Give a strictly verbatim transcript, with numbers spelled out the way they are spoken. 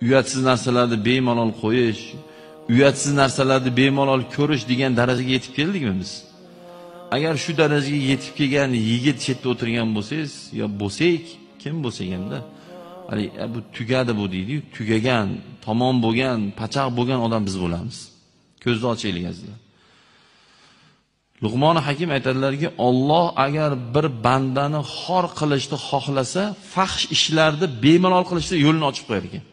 uyatsiz narsalarni bemalol qo'yish, uyatsiz narsalarni bemalol ko'rish degan darajaga yetib keldikmi biz? Agar shu darajaga yetib kelgan yigit chetda o'tirgan bo'lsangiz, yo bo'lsak, kim bo'lsa endi, hali bu tugadi bu deydi-yu, tugagan, tamom bo'lgan, pachaq bo'lgan odam biz bo'lamiz. Ko'zni ochaylik azizlar. Luqmon Hakim aytadilarki, Alloh agar bir bandani xor qilishni xohlasa, fahsh ishlarni bemalol qilishga yo'lini ochib qo'yar ekan.